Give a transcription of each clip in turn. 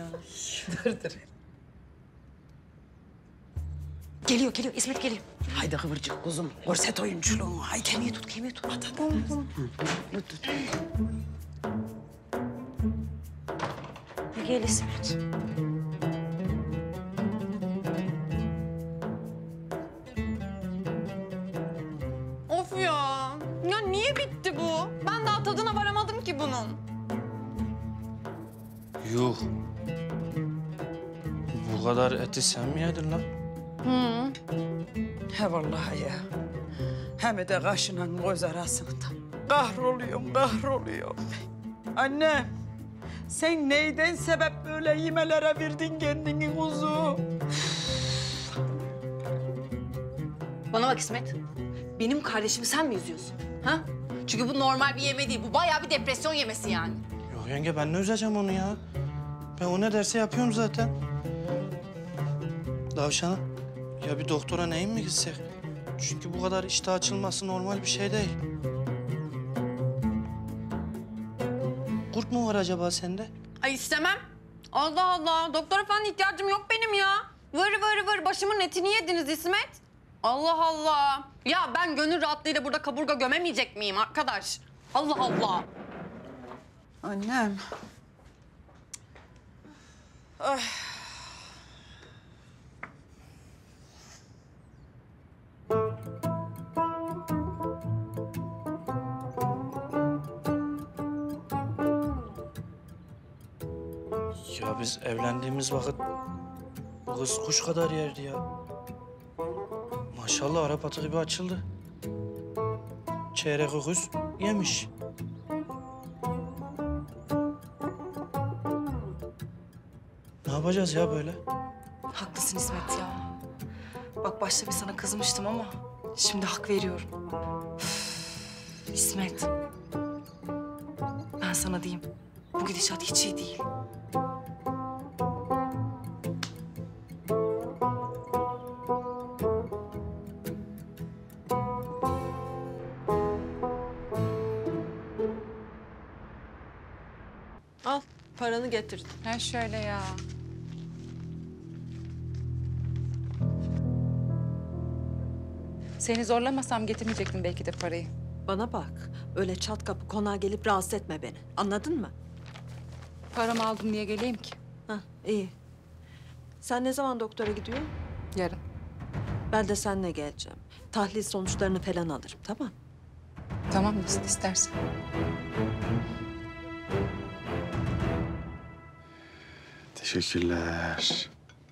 Dur. Geliyor İsmet geliyor. Haydi kıvırcık kuzum. Korset oyunculuğu. Haydi. Kemiği tut. Hadi. Tut. Gel İsmet. Of ya. Ya niye bitti bu? Ben daha tadına varamadım ki bunun. Yuh. Bu kadar eti sen mi yedin lan? He vallahi ya. Hem de kaşınan göz arasında. Kahroluyorum. Anne, sen neyden sebep böyle yemelere verdin kendini kuzu? Bana bak İsmet. Benim kardeşimi sen mi üzüyorsun? Ha? Çünkü bu normal bir yeme değil. Bu bayağı bir depresyon yemesi yani. Yok yenge ben ne üzeceğim onu ya? Ben o ne derse yapıyorum zaten. Davşana ya bir doktora neyin mi gitsek? Çünkü bu kadar iştah açılması normal bir şey değil. Kurt mu var acaba sende? Ay istemem. Allah Allah. Doktora falan ihtiyacım yok benim ya. Vır. Başımın etini yediniz İsmet. Allah Allah. Ya ben gönül rahatlığıyla burada kaburga gömemeyecek miyim arkadaş? Allah Allah. Annem. Ay. Ya biz evlendiğimiz vakit bu kız kuş kadar yerdi ya. Maşallah Arap atı gibi açıldı. Çeyrek öküz yemiş. Ne yapacağız ya böyle? Haklısın İsmet ya. Bak başta bir sana kızmıştım ama şimdi hak veriyorum. Üf, İsmet. Ben sana diyeyim. Bu gidişat hiç iyi değil. Al paranı getir. Ha şöyle ya. Seni zorlamasam getirmeyecektim belki de parayı. Bana bak, öyle çat kapı konağa gelip rahatsız etme beni. Anladın mı? Paramı aldım diye geleyim ki. Hah, iyi. Sen ne zaman doktora gidiyorsun? Yarın. Ben de seninle geleceğim. Tahlil sonuçlarını falan alırım, tamam? Tamam nasıl istersen. Teşekkürler.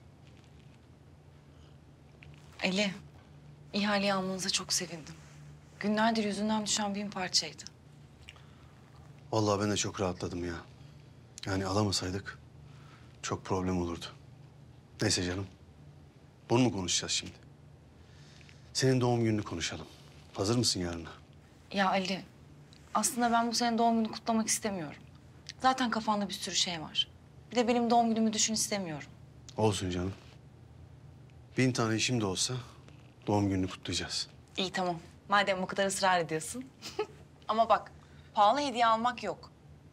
Ali, ihaleyi almanıza çok sevindim. Günlerdir yüzünden düşen bin parçaydı. Vallahi ben de çok rahatladım ya. Yani alamasaydık çok problem olurdu. Neyse canım. Bunu mu konuşacağız şimdi? Senin doğum gününü konuşalım. Hazır mısın yarına? Ya Ali, aslında ben bu senin doğum gününü kutlamak istemiyorum. Zaten kafanda bir sürü şey var. Bir de benim doğum günümü düşün istemiyorum. Olsun canım. 1000 tane işim de olsa doğum gününü kutlayacağız. İyi tamam. Madem bu kadar ısrar ediyorsun. Ama bak, pahalı hediye almak yok.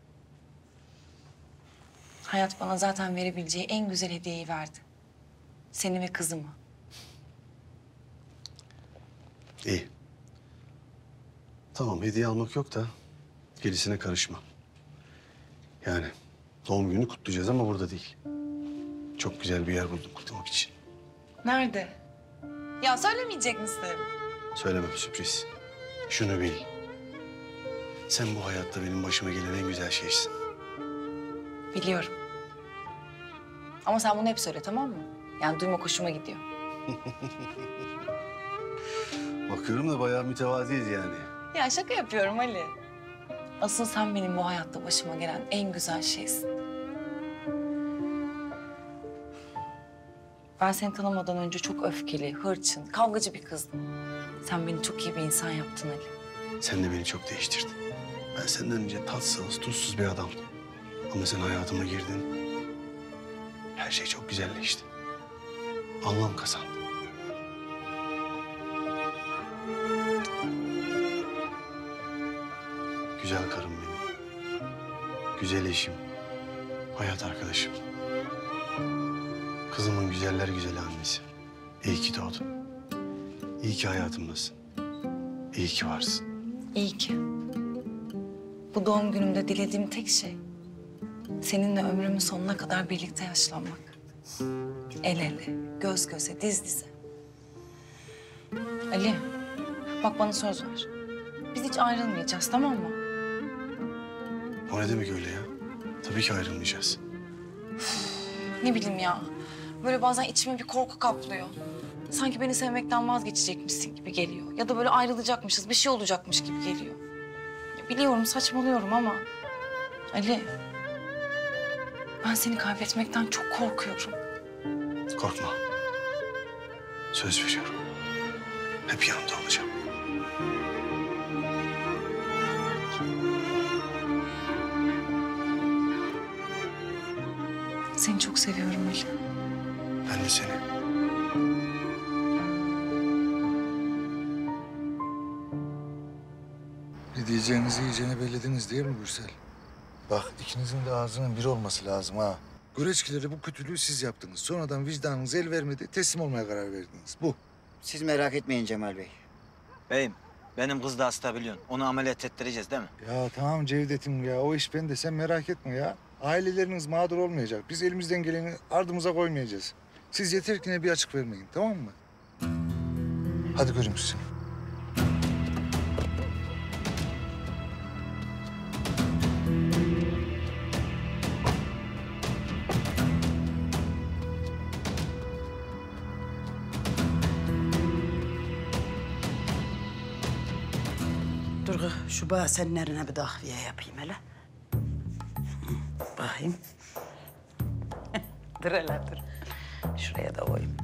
Hayat bana zaten verebileceği en güzel hediyeyi verdi. Seni ve kızımı. İyi. Tamam hediye almak yok da gerisine karışma. Yani doğum gününü kutlayacağız ama burada değil. Çok güzel bir yer buldum kutlamak için. Nerede? Ya söylemeyecek misin? Söylemem sürpriz. Şunu bil. Sen bu hayatta benim başıma gelen en güzel şeysin. Biliyorum. Ama sen bunu hep söyle tamam mı? Yani duymak hoşuma gidiyor. Bakıyorum da bayağı mütevaziyiz yani. Ya şaka yapıyorum Ali. Asıl sen benim bu hayatta başıma gelen en güzel şeysin. Ben seni tanımadan önce çok öfkeli, hırçın, kavgacı bir kızdım. Sen beni çok iyi bir insan yaptın Ali. Sen de beni çok değiştirdin. Ben senden önce tatsız, tuzsuz bir adamdım. Ama sen hayatıma girdin. Her şey çok güzelleşti. Anlam kazandı. Güzel karım benim. Güzel eşim. Hayat arkadaşım. Kızımın güzeller güzeli annesi. İyi ki doğdun. İyi ki hayatımdasın. İyi ki varsın. İyi ki. Bu doğum günümde dilediğim tek şey seninle ömrümün sonuna kadar birlikte yaşlanmak. El ele, göz göze, diz dize. Ali, bak bana söz ver. Biz hiç ayrılmayacağız, tamam mı? O ne demek öyle ya? Tabii ki ayrılmayacağız. Ne bileyim ya. Böyle bazen içime bir korku kaplıyor. Sanki beni sevmekten vazgeçecekmişsin gibi geliyor. Ya da böyle ayrılacakmışız, bir şey olacakmış gibi geliyor. Ya biliyorum saçmalıyorum ama... Ali, ben seni kaybetmekten çok korkuyorum. Korkma. Söz veriyorum. Hep yanımda olacağım. Seni çok seviyorum Ali. Ben de seni. Ne diyeceğinizi iyicene bellediniz değil mi Gürsel? Bak ikinizin de ağzının bir olması lazım ha. Göreçkilere bu kötülüğü siz yaptınız. Sonradan vicdanınız el vermedi, teslim olmaya karar verdiniz. Bu. Siz merak etmeyin Cemal Bey. Beyim, benim kız da hasta biliyorsun. Onu ameliyat ettireceğiz değil mi? Ya tamam Cevdet'im ya, o iş bende. Sen merak etme ya. Aileleriniz mağdur olmayacak. Biz elimizden geleni ardımıza koymayacağız. Siz yeter ki ne bir açık vermeyin, tamam mı? Hadi göreyim sizi. Dur kız, şu basenlerine bir takviye yapayım hele. Bakayım. Dur hele dur. Şuraya da koyayım.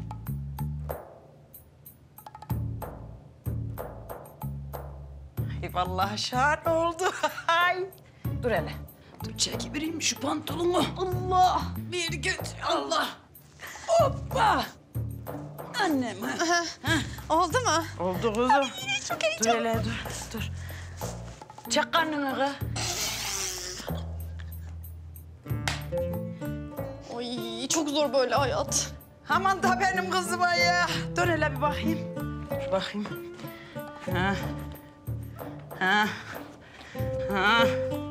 Ay vallahi şahane oldu. Ay. Dur hele. Dur çekivereyim şu pantolonu. Allah. Bir göt. Allah. Hoppa. Annem. Ha. Oldu mu? Oldu kuzum. Ay, çok heyecanlı. Dur hele dur. Çek karnını kız. Ay çok zor böyle hayat. Aman da benim kızıma ya. Dur hele bir bakayım. Dur bakayım. Ha. Ha. Ha.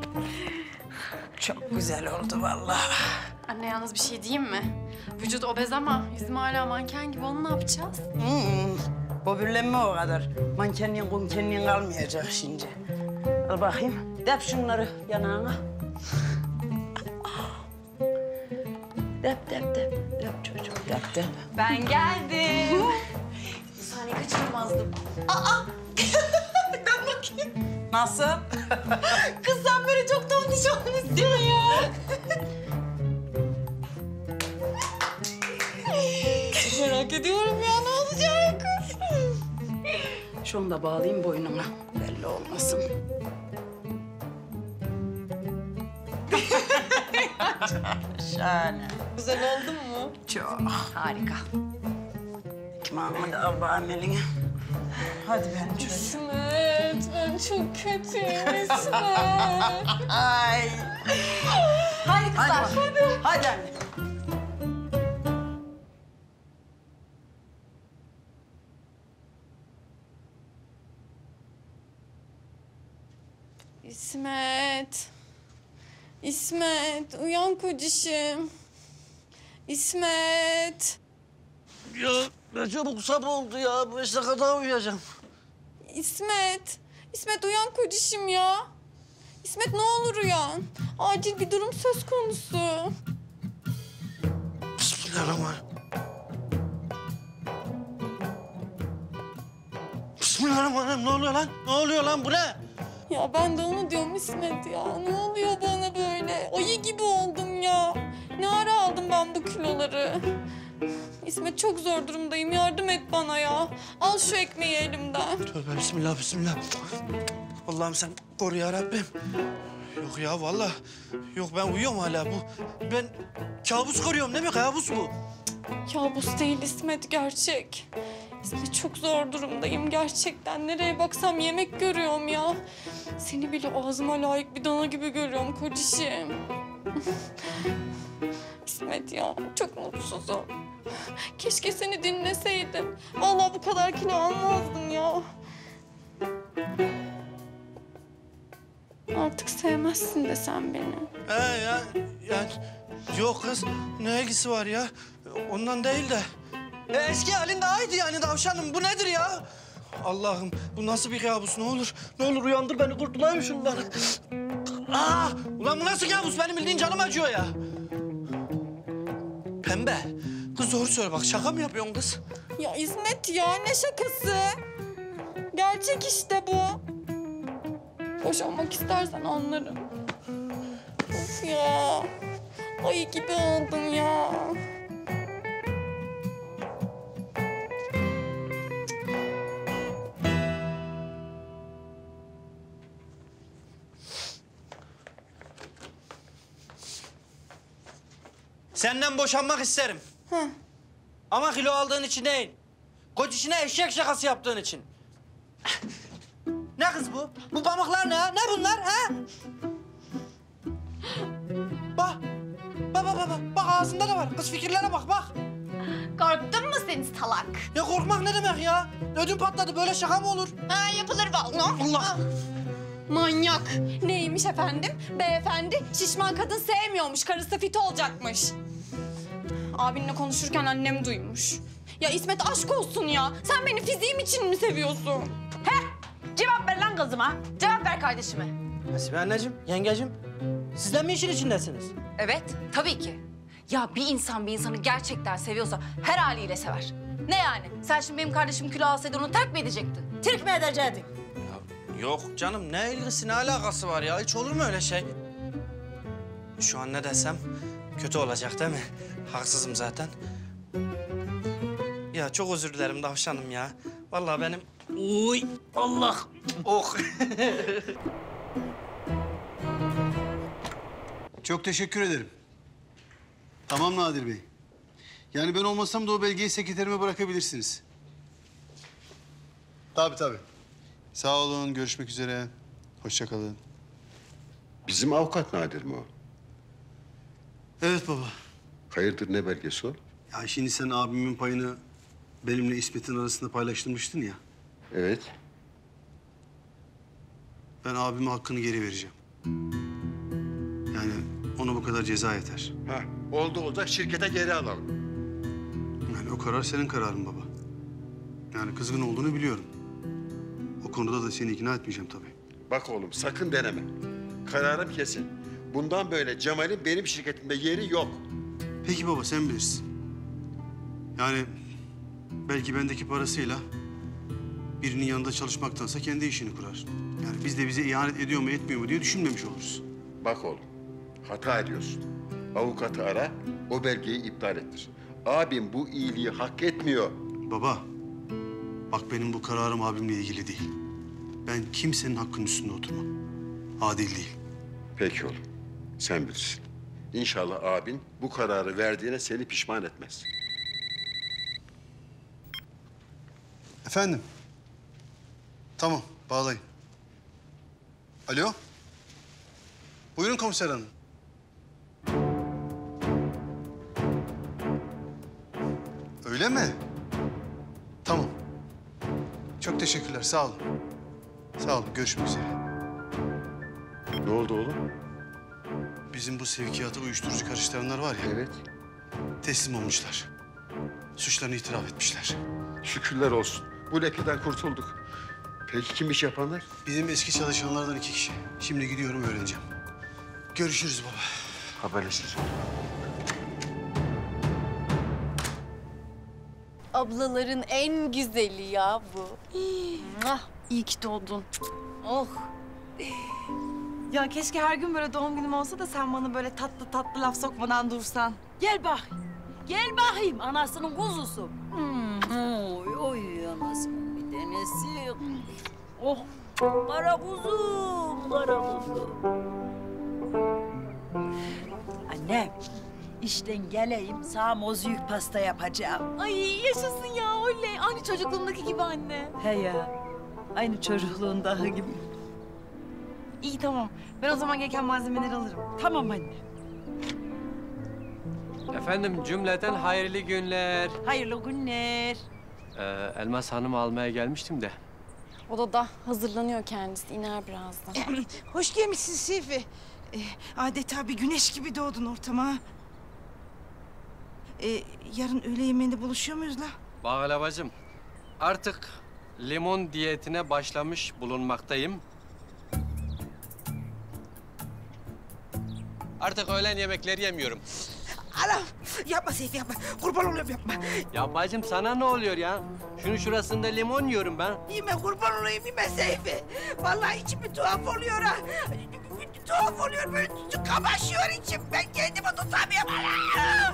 Çok güzel oldu vallahi. Anne yalnız bir şey diyeyim mi? Vücut obez ama yüzüm hala manken gibi. Onu ne yapacağız? Böbürlenme o kadar. Mankenliğin, kumkenliğin kalmayacak şimdi. Al bakayım. Dep şunları yanağına. Dep. Dep çocuğum, dep. Ben geldim. Bir saniye kaçırmazdım. Nasıl? Kız sen böyle çok tanış olmuşsun ya. Merak ediyorum ya ne olacak? Şunu da bağlayayım boynuna. Belli olmasın. Şahane. Güzel oldu mu? Çok. Harika. Ekmeğimi de al bağım eline. Hadi benim çocuğum. İsmet, ben çok kötüyüm İsmet. Ay. Hadi kızlar. Hadi anne. İsmet, uyan kocişim. İsmet, Ya ne çabuk sabah oldu ya. 5 dakika daha uyuyacağım. İsmet uyan kocişim ya. İsmet ne olur uyan. Acil bir durum söz konusu. Bismillahirrahmanirrahim. Bismillahirrahmanirrahim. Ne oluyor lan? Ne oluyor lan? Bu ne? Ya ben de onu diyorum İsmet ya. Ne oluyor bana böyle? Ayı gibi oldum ya. Ne ara aldım ben bu kiloları? İsmet çok zor durumdayım. Yardım et bana ya. Al şu ekmeği elimden. Tövbe bismillah. Allah'ım sen koru ya Rabbim. Yok ya vallahi. Yok ben uyuyorum hala bu. Ben kabus görüyorum değil mi? Kabus bu. Kabus değil İsmet, gerçek. İsmet çok zor durumdayım gerçekten. Nereye baksam yemek görüyorum ya. Seni bile ağzıma layık bir dana gibi görüyorum kocişim. İsmet ya. Çok mutsuzum. Keşke seni dinleseydim. Vallahi bu kadar kilo almazdım ya. Artık sevmezsin de sen beni. Yani yok kız. Ne ilgisi var ya? Ondan değil de. Eski halin daha iyiydi yani tavşanım. Bu nedir ya? Allah'ım bu nasıl bir kabus ne olur? Ne olur uyandır beni kurtulayım şundan. Ulan bu nasıl kabus? Benim bildiğin canım acıyor ya. Pembe. Kız doğru söyle bak şaka mı yapıyorsun kız? Ya İsmet ya ne şakası? Gerçek işte bu. Boşanmak istersen anlarım. Of ya. Ay gibi oldum ya. Senden boşanmak isterim. Ama kilo aldığın için değil. Koç işine eşek şakası yaptığın için. Ne kız bu? Bu pamuklar ne? Ne bunlar ha? Bak. Bak ağzında ne var? Kız fikirlere bak. Korktun mu sen salak? Ya korkmak ne demek ya? Ödüm patladı. Böyle şaka mı olur? Ha yapılır vallahi. Allah! Manyak. Neymiş efendim? Beyefendi şişman kadın sevmiyormuş. Karısı fit olacakmış. Abinle konuşurken annem duymuş. Ya İsmet aşk olsun ya. Sen beni fiziğim için mi seviyorsun? Cevap ver lan kızıma. Cevap ver kardeşime. Hasibe anneciğim, yengeciğim. Siz de mi işin içindesiniz? Evet, tabii ki. Ya bir insan bir insanı gerçekten seviyorsa her haliyle sever. Ne yani? Sen şimdi benim kardeşim kilo alsaydı onu terk mi edecektin? Türk mü edecektin? Yok canım, ne ilgisi, ne alakası var ya? Hiç olur mu öyle şey? Şu an ne desem kötü olacak değil mi? Haksızım zaten. Ya çok özür dilerim tavşanım ya. Vallahi benim... Uy Allah! Oh! Çok teşekkür ederim. Tamam Nadir Bey. Yani ben olmasam da o belgeyi sekreterime bırakabilirsiniz. Tabii. Sağ olun, görüşmek üzere. Hoşça kalın. Bizim avukat Nadir mi o? Evet baba. Hayırdır ne belgesi o? Ya şimdi sen abimin payını benimle İsmet'in arasında paylaştırmıştın ya. Evet. Ben abime hakkını geri vereceğim. Yani ona bu kadar ceza yeter. Ha, oldu şirkete geri alalım. Yani o karar senin kararın baba. Yani kızgın olduğunu biliyorum. O konuda da seni ikna etmeyeceğim tabii. Bak oğlum sakın deneme. Kararım kesin. Bundan böyle Cemal'in benim şirketimde yeri yok. Peki baba sen bilirsin. Yani belki bendeki parasıyla birinin yanında çalışmaktansa kendi işini kurar. Yani biz de bize ihanet ediyor mu etmiyor mu diye düşünmemiş oluruz. Bak oğlum hata ediyorsun. Avukatı ara, o belgeyi iptal ettir. Abim bu iyiliği hak etmiyor. Baba, bak benim bu kararım abimle ilgili değil. Ben kimsenin hakkının üstünde oturmam. Adil değil. Peki oğlum, sen bilirsin. İnşallah abin bu kararı verdiğine seni pişman etmez. Efendim? Tamam, bağlayın. Alo? Buyurun komiser hanım. Öyle mi? Tamam. Çok teşekkürler, sağ olun. Sağ olun, görüşmek üzere. Ne oldu oğlum? Bizim bu sevkiyatı uyuşturucu karıştıranlar var ya... Evet. Teslim olmuşlar. Suçlarını itiraf etmişler. Şükürler olsun. Bu lekeden kurtulduk. Peki kimmiş yapanlar? Bizim eski çalışanlardan 2 kişi. Şimdi gidiyorum öğreneceğim. Görüşürüz baba. Haberleşiriz. Ablaların en güzeli ya bu. İyi ki doğdun. Oh. Ya keşke her gün böyle doğum günüm olsa da sen bana böyle tatlı tatlı laf sokmadan dursan. Gel bakayım. Gel bakayım anasının kuzusu. Oy anasının bir tanesi. Oh kara kuzum, kara kuzum. Annem, işten geleyim sana mozüyük pasta yapacağım. Ay yaşasın ya oley. Aynı çocukluğumdaki gibi anne. He ya, aynı çocukluğundaki gibi. İyi tamam. Ben o zaman gereken malzemeleri alırım. Tamam anne. Efendim cümleten hayırlı günler. Hayırlı günler. Elmas Hanım'ı almaya gelmiştim de. Odada hazırlanıyor kendisi. İner birazdan. Hoş gelmişsin Seyfi. Adeta bir güneş gibi doğdun ortama. Yarın öğle yemeğinde buluşuyor muyuz la? Bağlavacığım, artık limon diyetine başlamış bulunmaktayım. Artık öğlen yemekleri yemiyorum. Anam yapma Seyfi yapma. Kurban olayım yapma. Ya bacım sana ne oluyor ya? Şunun şurasında limon yiyorum ben. Yeme kurban olayım yeme Seyfi. Vallahi içim bir tuhaf oluyor ha. Bir tuhaf oluyor böyle kamaşıyor içim. Ben kendimi tutamıyorum anam.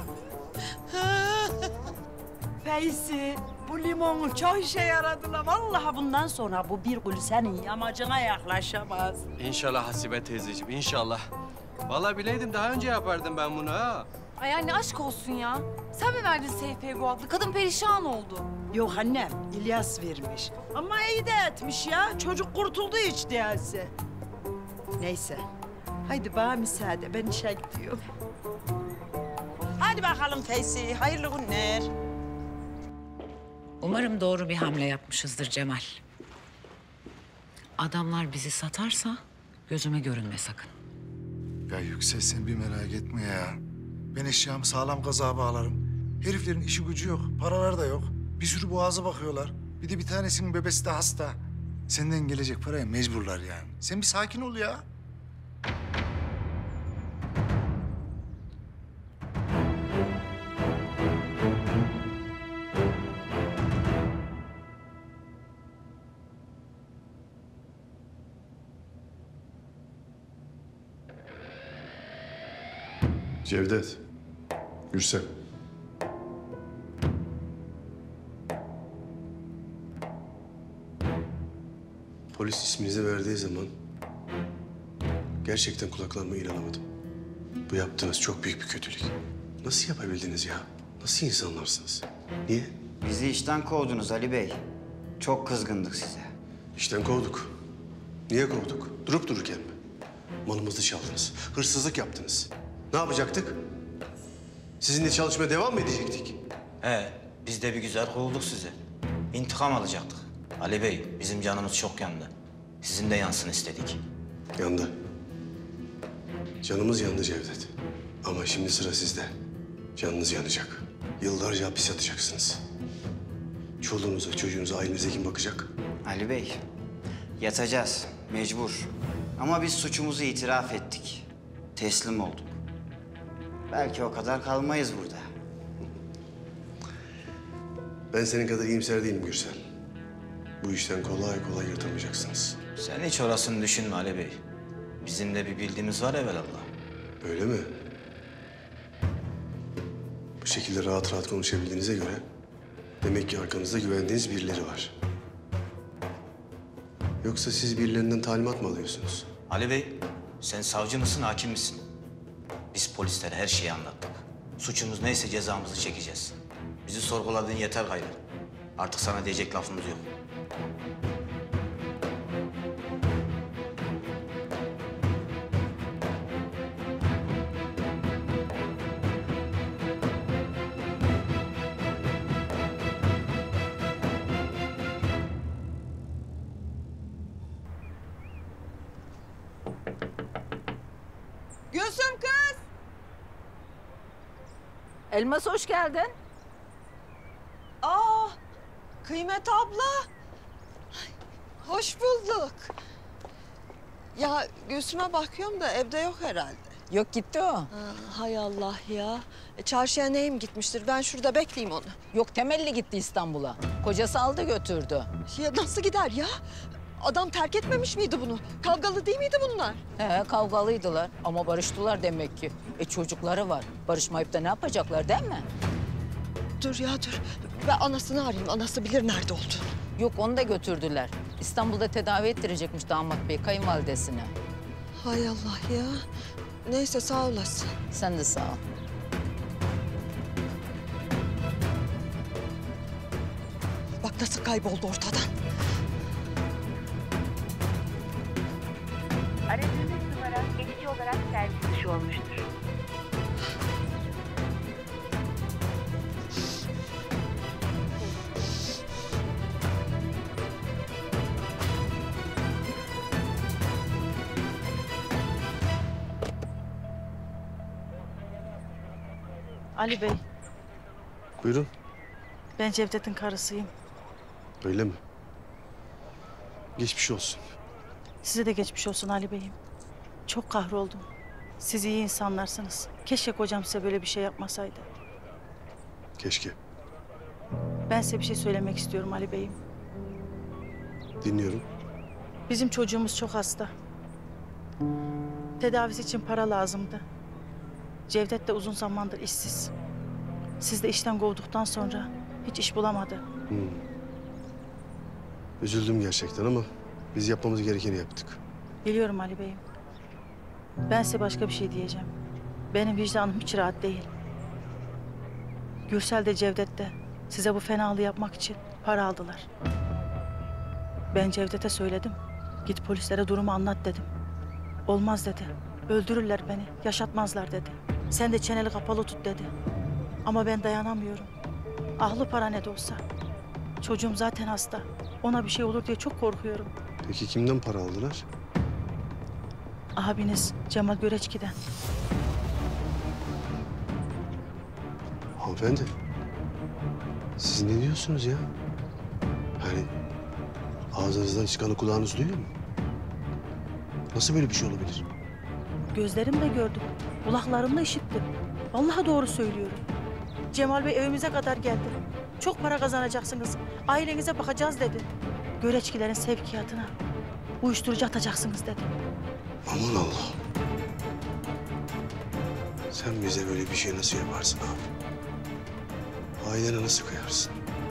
Feyzi bu limonun çok işe yaradı la. Vallahi bundan sonra bu bir gül senin yamacına yaklaşamaz. İnşallah Hasibe teyzeciğim, inşallah. Vallahi bileydim daha önce yapardım ben bunu ha. Ay anne aşk olsun ya. Sen mi verdin Seyfi'ye bu aklı? Kadın perişan oldu. Yok annem, İlyas vermiş. Ama iyi de etmiş ya. Çocuk kurtuldu hiç değilse. Neyse. Haydi bana müsaade, ben işe gidiyorum. Hadi bakalım Feyzi, hayırlı günler. Umarım doğru bir hamle yapmışızdır Cemal. Adamlar bizi satarsa gözüme görünme sakın. Ya Yüksel sen bir merak etme ya. Ben eşyamı sağlam kazağa bağlarım. Heriflerin işi gücü yok, paraları da yok. Bir sürü boğaza bakıyorlar. Bir de bir tanesinin bebesi de hasta. Senden gelecek paraya mecburlar yani. Sen bir sakin ol ya. Cevdet, Gürsel. Polis isminizi verdiği zaman gerçekten kulaklarıma inanamadım. Bu yaptığınız çok büyük bir kötülük. Nasıl yapabildiniz ya? Nasıl insanlarsınız? Niye? Bizi işten kovdunuz Ali Bey. Çok kızgındık size. İşten kovduk. Niye kovduk? Durup dururken mi? Malımızı çaldınız, hırsızlık yaptınız. Ne yapacaktık? Sizinle çalışmaya devam mı edecektik? Biz de bir güzel kovulduk size. İntikam alacaktık. Ali Bey, bizim canımız çok yandı. Sizin de yansın istedik. Yandı. Canımız yandı Cevdet. Ama şimdi sıra sizde. Canınız yanacak. Yıllarca hapis yatacaksınız. Çoluğunuza, çocuğunuza, ailenize kim bakacak? Ali Bey, yatacağız. Mecbur. Ama biz suçumuzu itiraf ettik. Teslim olduk. Belki o kadar kalmayız burada. Ben senin kadar iyimser değilim Gürsel. Bu işten kolay kolay yırtamayacaksınız. Sen hiç orasını düşünme Ali Bey. Bizim de bir bildiğimiz var evelallah. Öyle mi? Bu şekilde rahat rahat konuşabildiğinize göre demek ki arkanızda güvendiğiniz birileri var. Yoksa siz birilerinden talimat mı alıyorsunuz? Ali Bey, sen savcı mısın, hakim misin? Biz polislere her şeyi anlattık. Suçumuz neyse cezamızı çekeceğiz. Bizi sorguladığın yeter gayrı. Artık sana diyecek lafımız yok. Gülsüm kız. Elmas hoş geldin. Kıymet abla. Hoş bulduk. Ya Gülsüm'e bakıyorum da evde yok herhalde. Yok gitti o. Hay Allah ya. Çarşıya neyim gitmiştir? Ben şurada bekleyeyim onu. Yok temelli gitti İstanbul'a. Kocası aldı götürdü. Ya nasıl gider ya? Adam terk etmemiş miydi bunu? Kavgalı değil miydi bunlar? He kavgalıydılar ama barıştılar demek ki. Çocukları var. Barışmayıp da ne yapacaklar değil mi? Dur ya dur. Ben anasını arayayım. Anası bilir nerede olduğunu. Yok onu da götürdüler. İstanbul'da tedavi ettirecekmiş damat bey kayınvalidesine. Hay Allah ya. Neyse sağ olasın. Sen de sağ ol. Bak nasıl kayboldu ortadan. Aradığınız numara geçici olarak servis dışı olmuştur. Ali Bey, Buyurun. ben Cevdet'in karısıyım. Öyle mi? Geçmiş olsun. Size de geçmiş olsun Ali Bey'im. Çok kahroldum. Siz iyi insanlarsınız. Keşke kocam size böyle bir şey yapmasaydı. Keşke. Ben size bir şey söylemek istiyorum Ali Bey'im. Dinliyorum. Bizim çocuğumuz çok hasta. Tedavisi için para lazımdı. Cevdet de uzun zamandır işsiz. Siz de işten kovduktan sonra hiç iş bulamadı. Üzüldüm gerçekten ama biz yapmamız gerekeni yaptık. Biliyorum Ali Bey'im. Ben size başka bir şey diyeceğim. Benim vicdanım hiç rahat değil. Gürsel de Cevdet de size bu fenalığı yapmak için para aldılar. Ben Cevdet'e söyledim. Git polislere durumu anlat dedim. Olmaz dedi. Öldürürler beni, yaşatmazlar dedi. Sen de çeneni kapalı tut dedi. Ama ben dayanamıyorum. Ahlı para ne de olsa. Çocuğum zaten hasta. Ona bir şey olur diye çok korkuyorum. Peki kimden para aldılar? Abiniz Cemal Göreçki'den. Hanımefendi. Siz ne diyorsunuz ya? Yani ağzınızdan çıkanı kulağınız duyuyor mu? Nasıl böyle bir şey olabilir? Gözlerimle gördüm. Kulaklarımla işittim. Vallahi doğru söylüyorum. Cemal Bey evimize kadar geldi. Çok para kazanacaksınız. Ailenize bakacağız dedi. Göreçkilerin sevkiyatına uyuşturucu atacaksınız dedi. Aman Allah. Sen bize böyle bir şey nasıl yaparsın abi? Ailene nasıl kıyarsın?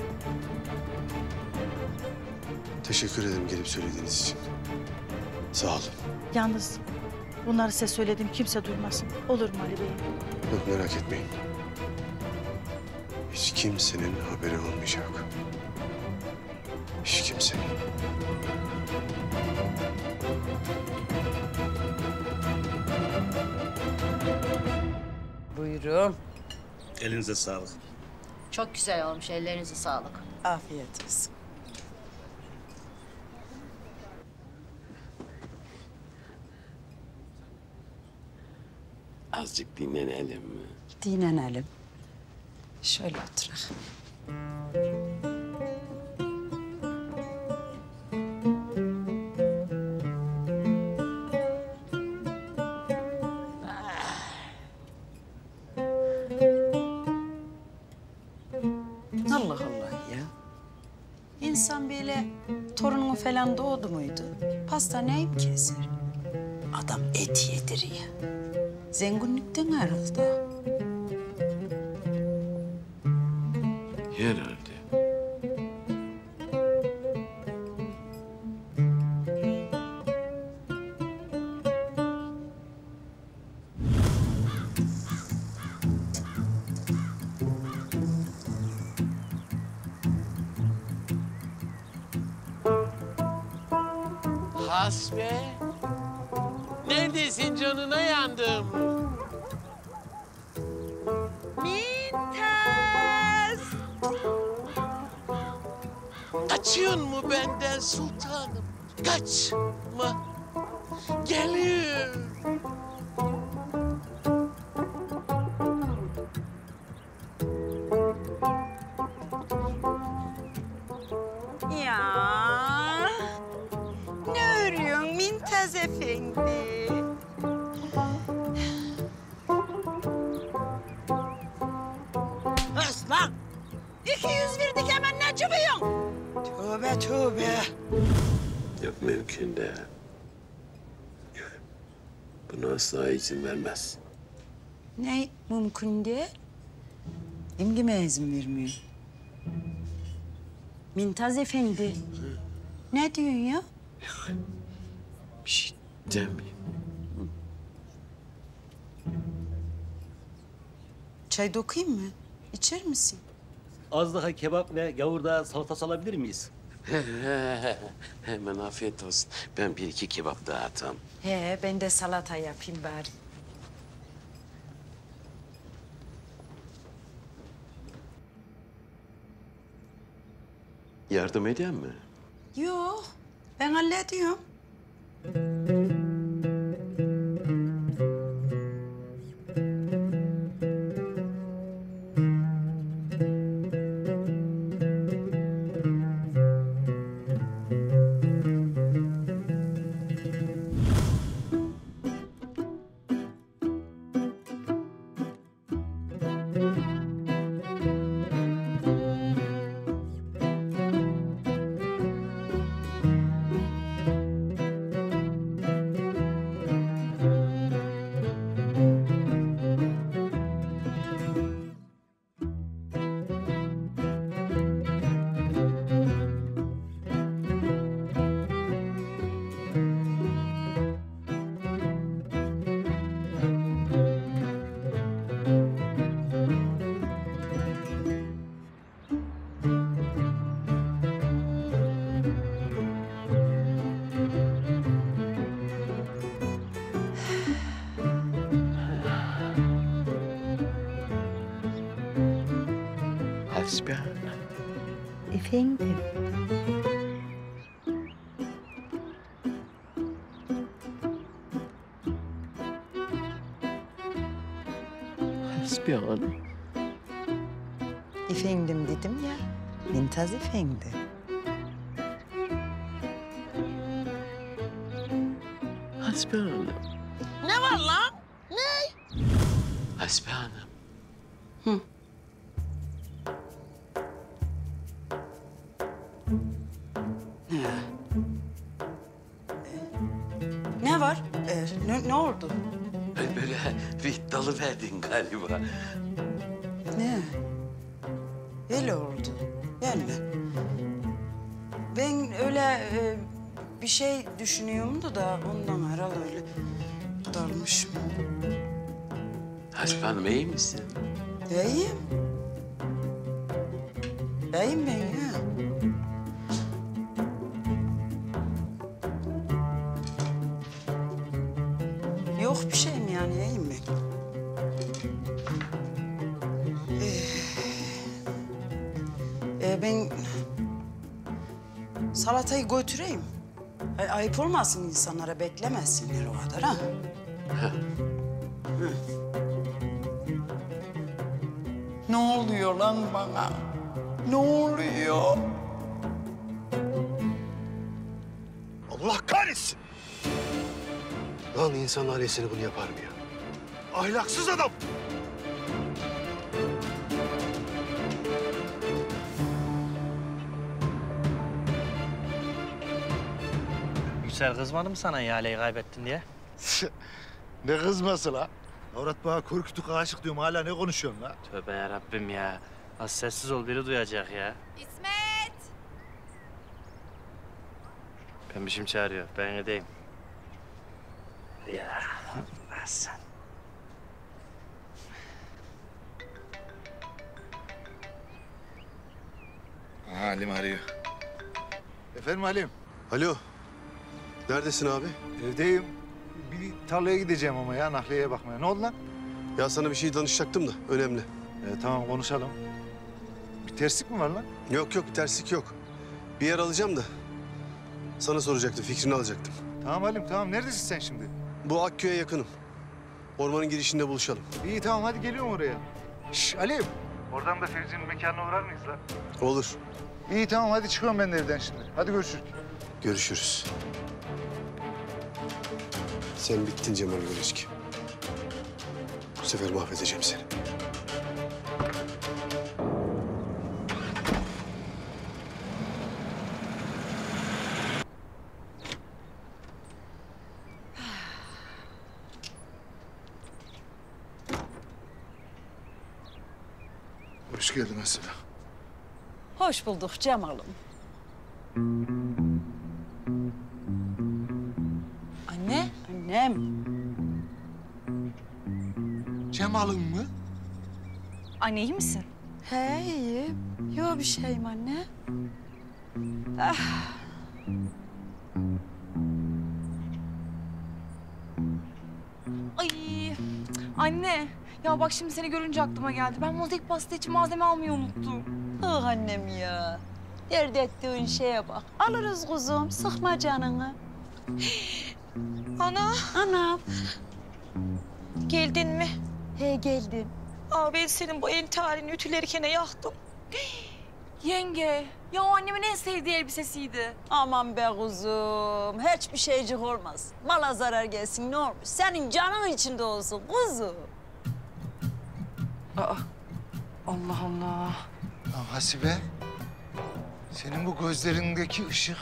Teşekkür ederim gelip söylediğiniz için. Sağ olun. Yalnız bunları size söyledim kimse duymasın. Olur mu Ali Bey? Yok merak etmeyin. Hiç kimsenin haberi olmayacak. Hiç kimsenin. Buyurun. Elinize sağlık. Çok güzel olmuş. Ellerinize sağlık. Afiyet olsun. Azıcık dinlenelim mi? Dinlenelim. Şöyle oturalım. Allah Allah ya. İnsan böyle torunun falan doğdu muydu? Pasta neyim keser? Adam et yediriyor. Zenginlikten herhalde. Herhalde. Hasbe. Neredesin canına yandım? Mintez! Kaçıyor mu benden sultanım? Kaçma. Geliyor. Ya ne örüyorsun Mintez Efendi? Aslan! 200 verdik hemen ne çıkıyorsun? Tövbe tövbe. Yok mümkün değil. Buna asla izin vermez. Ne mümkün değil? Kim izin vermiyor? Mintaz Efendi. Ne diyorsun ya? Bir şey demeyeyim. Çay dokuyayım mı? İçer misin? Az daha kebap ve gavurda salatası alabilir miyiz? Hemen afiyet olsun. Ben bir iki kebap daha atam. He, ben de salata yapayım bari. Yardım edeyim mi? Yok, ben hallediyorum. Hasbe Hanım. Efendim? Hasbe Hanım. Efendim dedim ya. Mümtaz Efendi. Hasbe Hanım. Ne var lan? Ne? Hasbe Hanım. Ne var? Ne oldu? Böyle bir dalıverdin galiba. Ne? Öyle oldu. Yani ben öyle bir şey düşünüyorum da ondan herhalde öyle dalmışım. Hasbe Hanım iyi misin? İyiyim. İyiyim ben ya. Yok bir şeyim yani, iyiyim ben. Ben salatayı götüreyim. Ayıp olmasın insanlara, beklemesinler o kadar ha. Hı. Ne oluyor lan bana? Ne oluyor? Allah kahretsin! Lan insan ailesine bunu yapar mı ya? Ahlaksız adam! Yüksel kızmadı mı sana ihaleyi kaybettin diye? Ne kızması la? Avrat bana korkutuk aşık diyorum. Hala ne konuşuyorsun la? Tövbe yarabbim ya. Az sessiz ol, biri duyacak ya. İsmet! Pembişim çağırıyor, ben gideyim. Ya Allah sen. Ha, Halim arıyor. Efendim Halim? Alo. Neredesin abi? Evdeyim. Bir tarlaya gideceğim ama ya nakliyeye bakmaya. Ne oldu lan? Ya sana bir şey danışacaktım da önemli. Tamam konuşalım. Bir terslik mi var lan? Yok yok bir terslik yok. Bir yer alacağım da sana soracaktım, fikrini alacaktım. Tamam Halim tamam. Neredesin sen şimdi? Bu Akköy'e yakınım. Ormanın girişinde buluşalım. İyi tamam hadi geliyorum oraya. Şş Halim. Oradan da Fevzi'nin mekanına uğrar mıyız lan? Olur. İyi tamam hadi çıkıyorum ben de evden şimdi. Hadi görüşürüz. Görüşürüz. Sen bittin Cemal Göreçki. Bu sefer mahvedeceğim seni. Hoş geldin Hasibe. Hoş bulduk Cemal'ım. Anne. Annem. Cemal'ın mı? Anne iyi misin? He iyiyim. Yok bir şeyim anne. Ah. Ay anne. Ya bak şimdi seni görünce aklıma geldi. Ben mozaik pasta için malzeme almayı unuttum. Ah annem ya. Dert ettiğin şeye bak. Alırız kuzum. Sıkma canını. Ana. Anam. Geldin mi? He geldim. Aa ben senin bu entarini ütülerken yaktım. Yenge. Ya o annemin en sevdiği elbisesiydi. Aman be kuzum. Hiçbir şeycik olmaz. Mala zarar gelsin ne olmuş? Senin canın içinde olsun kuzum. Aa, Allah Allah. Lan Hasibe. Senin bu gözlerindeki ışık...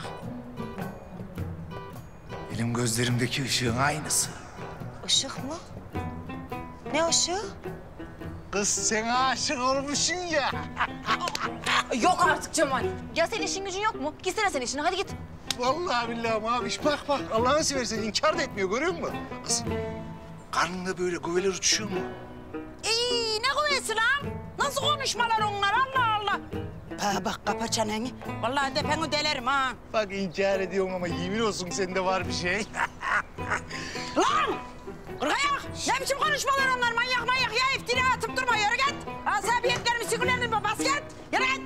benim gözlerimdeki ışığın aynısı. Işık mı? Ne ışığı? Kız sen aşık olmuşsun ya. Yok artık Cemal. Ya senin işin gücün yok mu? Gitsene sen işine hadi git. Vallahi billahi abiş bak bak Allah'ını seversen inkar da etmiyor görüyor musun? Kız karnında böyle güveler uçuşuyor mu? İyi ne kuvvesi lan? Nasıl konuşmalar onlar Allah Allah. Bak kapa çeneni. Vallahi tepeni delerim ha. Bak inkar ediyorsun ama yemin olsun sende var bir şey. Lan! Kırkayak! Ne biçim konuşmalar onlar manyak manyak ya iftira atıp durma yürü git. Asabiyetlerimi sinirlerimi bas git. Yürü git.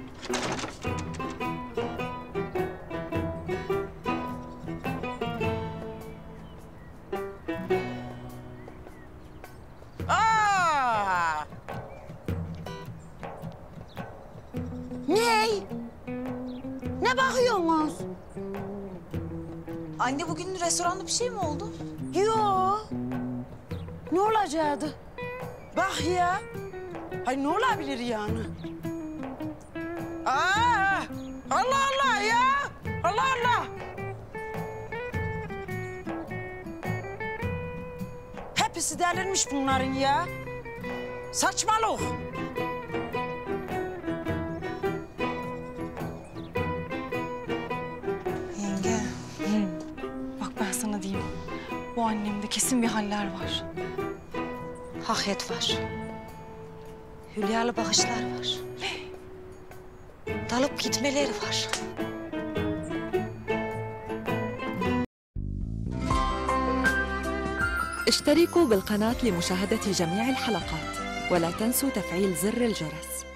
Anne bugün restoranda bir şey mi oldu? Yo. Ne olacaktı? Bak ya. Ay ne olabilir yani? Aa! Allah Allah ya! Allah Allah! Hepsi delirmiş bunların ya. Saçmalık. Yenge. Bak ben sana diyeyim. Bu annemde kesin bir haller var. Hakiyet var. Hülyalı bakışlar var. Dalıp gitmeleri var. اشتركوا بالقناة لمشاهدة جميع الحلقات ولا تنسوا تفعيل زر الجرس.